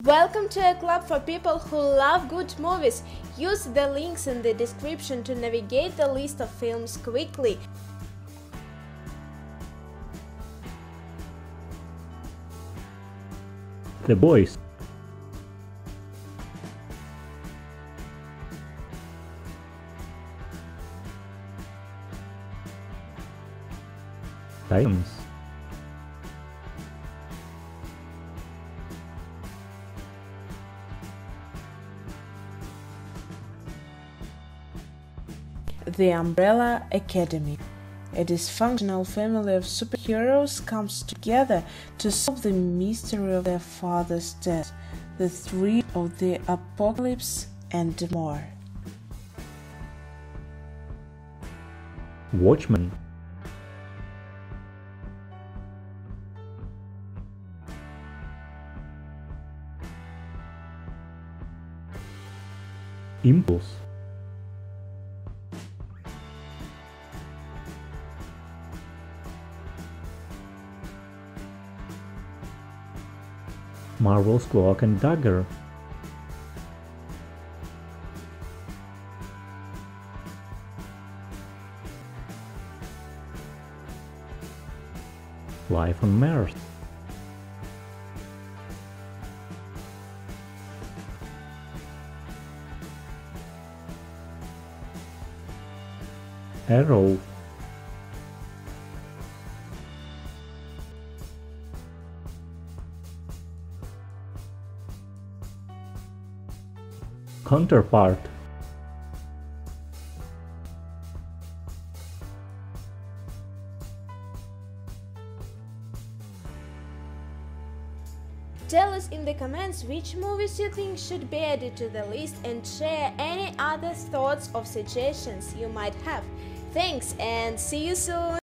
Welcome to a club for people who love good movies. Use the links in the description to navigate the list of films quickly. The Boys. Titans. The Umbrella Academy. A dysfunctional family of superheroes comes together to solve the mystery of their father's death, the threat of the apocalypse, and more. Watchmen. Impulse. Marvel's Cloak and Dagger. Life on Mars. Arrow. Counterpart. Tell us in the comments which movies you think should be added to the list and share any other thoughts or suggestions you might have. Thanks and see you soon!